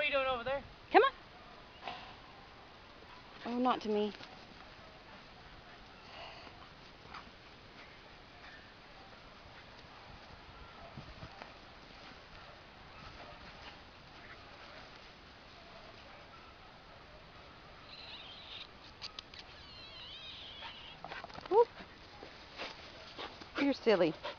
you doing over there? Come on. Oh, not to me. Whoop. You're silly.